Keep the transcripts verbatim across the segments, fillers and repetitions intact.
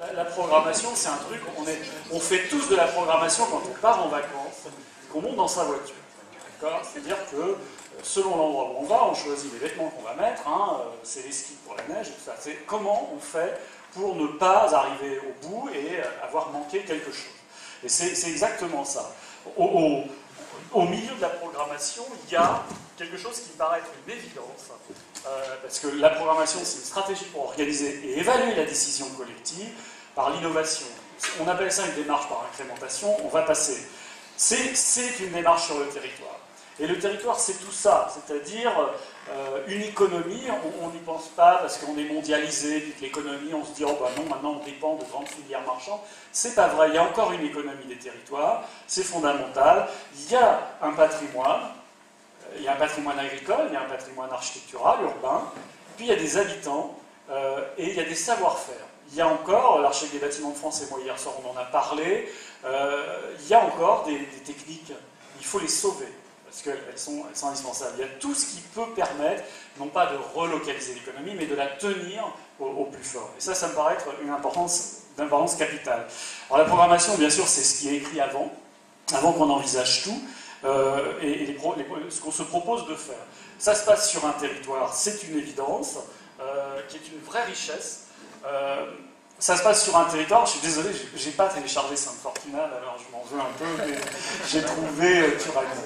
la programmation, c'est un truc, on, est, on fait tous de la programmation quand on part en vacances, qu'on monte dans sa voiture. C'est-à-dire que selon l'endroit où on va, on choisit les vêtements qu'on va mettre, hein, c'est les skis pour la neige, et tout ça. C'est comment on fait pour ne pas arriver au bout et avoir manqué quelque chose. Et c'est exactement ça. Au, au, au milieu de la programmation, il y a quelque chose qui me paraît être une évidence, euh, parce que la programmation, c'est une stratégie pour organiser et évaluer la décision collective par l'innovation. On appelle ça une démarche par incrémentation, on va passer. C'est une démarche sur le territoire. Et le territoire, c'est tout ça, c'est-à-dire euh, une économie, on n'y pense pas parce qu'on est mondialisé, puis que l'économie, on se dit, oh ben non, maintenant on dépend de grandes filières marchandes. C'est pas vrai, il y a encore une économie des territoires, c'est fondamental. Il y a un patrimoine, il y a un patrimoine agricole, il y a un patrimoine architectural, urbain, puis il y a des habitants euh, et il y a des savoir-faire. Il y a encore, l'architecte des bâtiments de France et moi hier soir on en a parlé, euh, il y a encore des, des techniques, il faut les sauver. Parce qu'elles sont, elles sont indispensables. Il y a tout ce qui peut permettre, non pas de relocaliser l'économie, mais de la tenir au, au plus fort. Et ça, ça me paraît être une importance, une importance capitale. Alors la programmation, bien sûr, c'est ce qui est écrit avant, avant qu'on envisage tout, euh, et, et les pro, les, ce qu'on se propose de faire. Ça se passe sur un territoire, c'est une évidence, euh, qui est une vraie richesse. Euh, Ça se passe sur un territoire, je suis désolé, j'ai pas téléchargé Sainte Fortunale, alors je m'en veux un peu, mais j'ai trouvé euh, Turagon.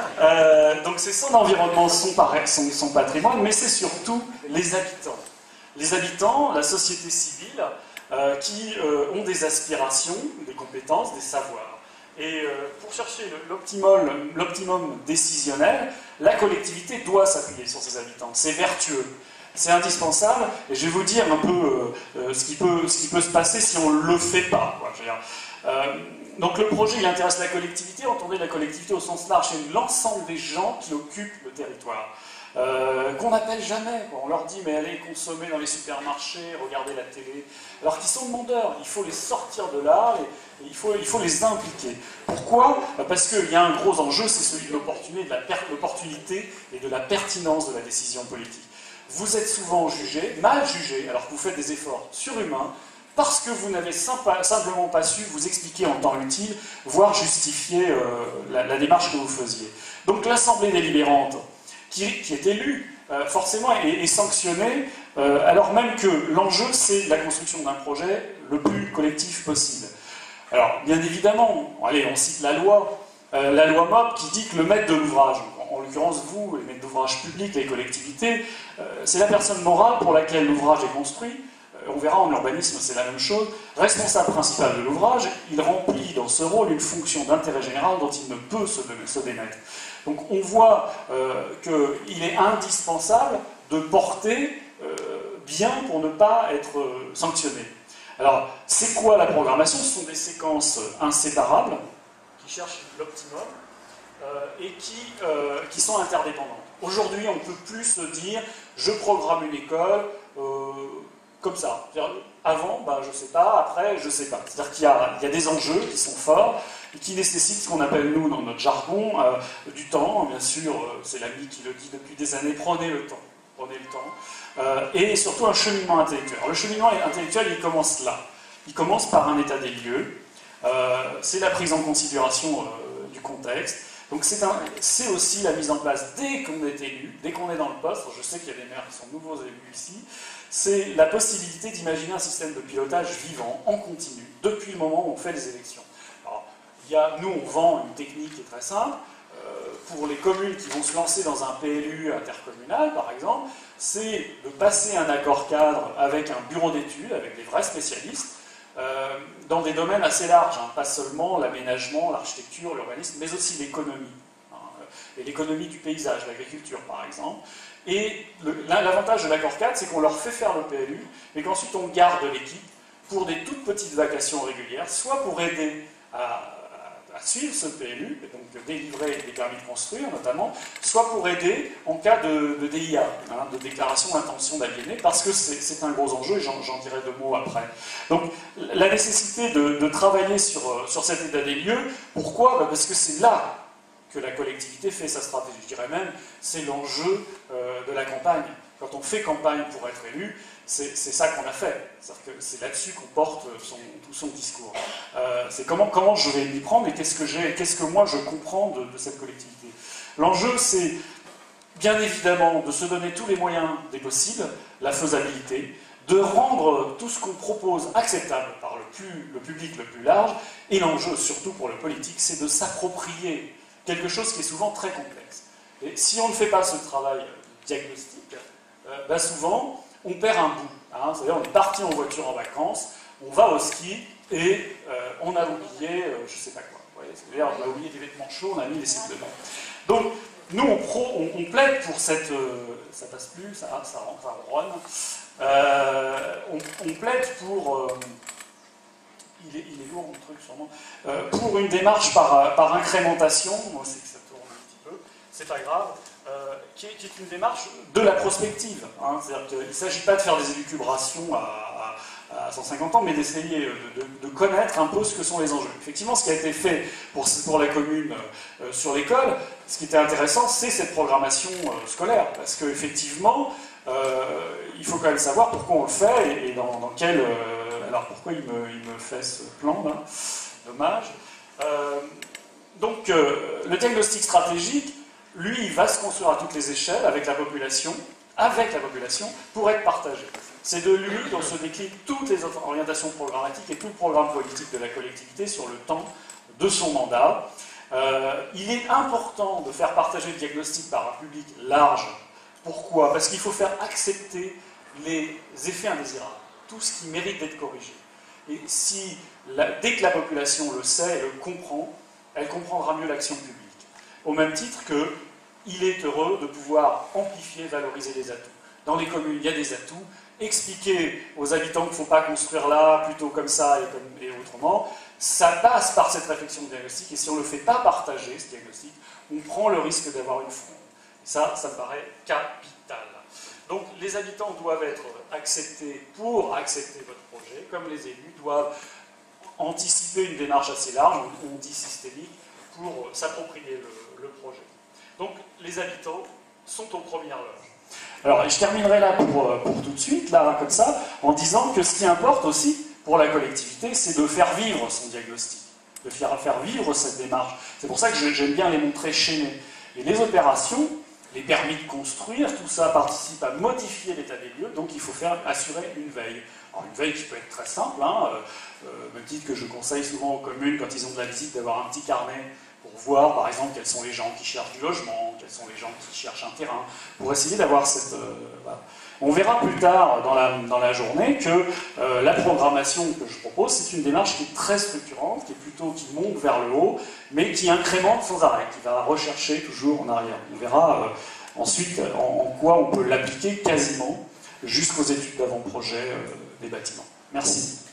Euh, donc c'est son environnement, son, son, son patrimoine, mais c'est surtout les habitants. Les habitants, la société civile, euh, qui euh, ont des aspirations, des compétences, des savoirs. Et euh, pour chercher l'optimum l'optimum décisionnel, la collectivité doit s'appuyer sur ses habitants. C'est vertueux. C'est indispensable, et je vais vous dire un peu euh, ce, qui peut, ce qui peut se passer si on ne le fait pas. Quoi, je veux dire. Euh, donc le projet, il intéresse la collectivité, entendez la collectivité au sens large, c'est l'ensemble des gens qui occupent le territoire, euh, qu'on n'appelle jamais. Quoi. On leur dit, mais allez consommer dans les supermarchés, regardez la télé, alors qu'ils sont demandeurs, il faut les sortir de là, et, et il, faut, il faut les impliquer. Pourquoi? Parce qu'il y a un gros enjeu, c'est celui de l'opportunité et de la pertinence de la décision politique. Vous êtes souvent jugé, mal jugé, alors que vous faites des efforts surhumains, parce que vous n'avez simplement pas su vous expliquer en temps utile, voire justifier euh, la, la démarche que vous faisiez. Donc l'Assemblée délibérante, qui, qui est élue, euh, forcément est, est sanctionnée, euh, alors même que l'enjeu, c'est la construction d'un projet le plus collectif possible. Alors, bien évidemment, allez, on cite la loi, euh, la loi M O P qui dit que le maître de l'ouvrage, en l'occurrence vous, les maîtres d'ouvrage publics, les collectivités, euh, c'est la personne morale pour laquelle l'ouvrage est construit. Euh, on verra en urbanisme, c'est la même chose. Responsable principal de l'ouvrage, il remplit dans ce rôle une fonction d'intérêt général dont il ne peut se, se démettre. Donc on voit euh, qu'il est indispensable de porter euh, bien pour ne pas être euh, sanctionné. Alors, c'est quoi la programmation? Ce sont des séquences inséparables qui cherchent l'optimum. Euh, et qui, euh, qui sont interdépendantes. Aujourd'hui, on ne peut plus se dire « je programme une école euh, comme ça ». Avant, ben, je ne sais pas, après, je ne sais pas. C'est-à-dire qu'il y, y a des enjeux qui sont forts et qui nécessitent ce qu'on appelle, nous, dans notre jargon, euh, du temps. Bien sûr, euh, c'est l'ami qui le dit depuis des années, prenez le temps. Prenez le temps. Euh, et surtout un cheminement intellectuel. Alors, le cheminement intellectuel, il commence là. Il commence par un état des lieux. Euh, c'est la prise en considération euh, du contexte. Donc c'est aussi la mise en place, dès qu'on est élu, dès qu'on est dans le poste, je sais qu'il y a des maires qui sont nouveaux élus ici, c'est la possibilité d'imaginer un système de pilotage vivant, en continu, depuis le moment où on fait les élections. Alors, il y a, nous, on vend une technique qui est très simple, euh, pour les communes qui vont se lancer dans un P L U intercommunal, par exemple, c'est de passer un accord cadre avec un bureau d'études, avec des vrais spécialistes, Euh, dans des domaines assez larges, hein, pas seulement l'aménagement, l'architecture, l'urbanisme, mais aussi l'économie, hein, et l'économie du paysage, l'agriculture par exemple. Et l'avantage de l'accord cadre, c'est qu'on leur fait faire le P L U, mais qu'ensuite on garde l'équipe pour des toutes petites vacations régulières, soit pour aider à, à suivre ce P L U, et donc délivrer des permis de construire notamment, soit pour aider en cas de, de D I A, hein, de déclaration d'intention d'aliéner, parce que c'est un gros enjeu, et j'en dirai deux mots après. Donc la nécessité de, de travailler sur, sur cet état des lieux, pourquoi? Bah parce que c'est là que la collectivité fait sa stratégie. Je dirais même, c'est l'enjeu euh, de la campagne. Quand on fait campagne pour être élu, c'est ça qu'on a fait. C'est là-dessus qu'on porte son, tout son discours. Euh, c'est comment, comment je vais m'y prendre et qu'est-ce que j'ai, qu'est-ce que moi je comprends de, de cette collectivité. L'enjeu, c'est bien évidemment de se donner tous les moyens des possibles, la faisabilité, de rendre tout ce qu'on propose acceptable par le, plus, le public le plus large, et l'enjeu, surtout pour le politique, c'est de s'approprier quelque chose qui est souvent très complexe. Et si on ne fait pas ce travail diagnostique, euh, ben souvent, on perd un bout. Hein, c'est-à-dire, on est parti en voiture en vacances, on va au ski, et euh, on a oublié, euh, je ne sais pas quoi. Vous voyez, c'est-à-dire, on a oublié des vêtements chauds, on a mis les cycles de bain. Donc, nous, on, pro, on, on plaide pour cette... Euh, ça passe plus, ça, ça, ça ronronne. Euh, on, on plaide pour... Euh, il, est, il est lourd, mon truc, sûrement. Euh, pour une démarche par, par incrémentation. Moi, c'est que ça tourne un petit peu. C'est pas grave. Euh, qui, est, qui est une démarche de la prospective. Hein, c'est-à-dire qu'il ne s'agit pas de faire des élucubrations à, à, à cent cinquante ans, mais d'essayer de, de, de connaître un peu ce que sont les enjeux. Effectivement, ce qui a été fait pour, pour la commune euh, sur l'école, ce qui était intéressant, c'est cette programmation euh, scolaire. Parce qu'effectivement, euh, il faut quand même savoir pourquoi on le fait et, et dans, dans quel... Euh, alors pourquoi il me, il me fait ce plan là? Dommage. Euh, donc, euh, le diagnostic stratégique, lui, il va se construire à toutes les échelles, avec la population, avec la population, pour être partagé. C'est de lui dont se déclinent toutes les orientations programmatiques et tout le programme politique de la collectivité sur le temps de son mandat. Euh, il est important de faire partager le diagnostic par un public large. Pourquoi? Parce qu'il faut faire accepter les effets indésirables, tout ce qui mérite d'être corrigé. Et si, la, dès que la population le sait et le comprend, elle comprendra mieux l'action publique. Au même titre que il est heureux de pouvoir amplifier, valoriser les atouts. Dans les communes, il y a des atouts. Expliquer aux habitants qu'il ne faut pas construire là, plutôt comme ça et, comme, et autrement, ça passe par cette réflexion de diagnostic. Et si on ne le fait pas partager, ce diagnostic, on prend le risque d'avoir une fronde. Ça, ça me paraît capital. Donc les habitants doivent être acceptés pour accepter votre projet, comme les élus doivent anticiper une démarche assez large, on dit systémique, pour s'approprier le, le projet. Donc les habitants sont aux premières loges. Alors je terminerai là pour, pour tout de suite, là comme ça, en disant que ce qui importe aussi pour la collectivité, c'est de faire vivre son diagnostic, de faire, faire vivre cette démarche. C'est pour ça que j'aime bien les montrer chaînés. Et les opérations, les permis de construire, tout ça participe à modifier l'état des lieux, donc il faut faire, assurer une veille. Alors une veille qui peut être très simple, hein, euh, même titre que je conseille souvent aux communes quand ils ont de la visite d'avoir un petit carnet pour voir par exemple quels sont les gens qui cherchent du logement, quels sont les gens qui cherchent un terrain, pour essayer d'avoir cette... Euh, voilà. On verra plus tard dans la, dans la journée que euh, la programmation que je propose, c'est une démarche qui est très structurante, qui est plutôt qui monte vers le haut, mais qui incrémente sans arrêt, qui va rechercher toujours en arrière. On verra euh, ensuite en, en quoi on peut l'appliquer quasiment jusqu'aux études d'avant-projet euh, des bâtiments. Merci.